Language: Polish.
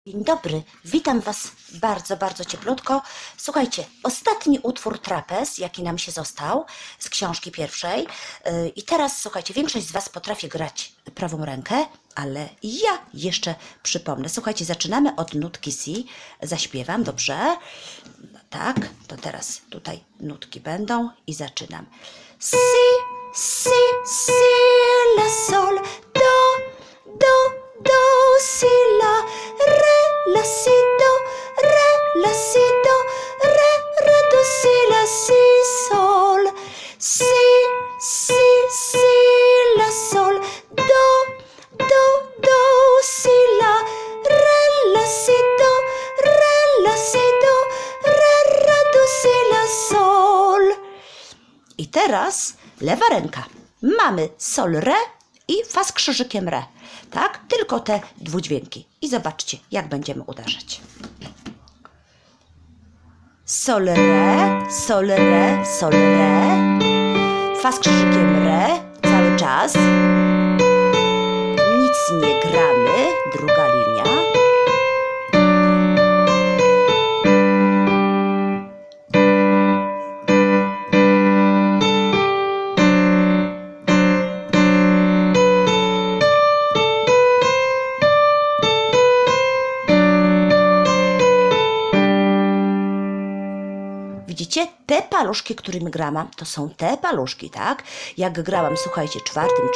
Dzień dobry, witam Was bardzo, bardzo cieplutko. Słuchajcie, ostatni utwór trapez, jaki nam się został z książki pierwszej. I teraz, słuchajcie, większość z Was potrafi grać prawą rękę, ale ja jeszcze przypomnę. Słuchajcie, zaczynamy od nutki Si. Zaśpiewam, dobrze? Tak, to teraz tutaj nutki będą i zaczynam. Si, si, si, la, sol, do, si, la, re, la, si, do, re, la, si, do, re, do, si, la, si, sol, si, si, la, sol, do, si, la, re, la, si, do, re, la, si, do, re, do, si, la, sol. I teraz lewa ręka. Mamy sol, re i fa z krzyżykiem re. Tak? Tylko te dwudźwięki. I zobaczcie, jak będziemy uderzać. Sol, re, sol, re, sol, re. Fa z krzyżykiem re. Cały czas. Nic nie gramy. Druga linia. Widzicie, te paluszki, którymi grałam, to są te paluszki, tak? Jak grałam, słuchajcie, czwartym,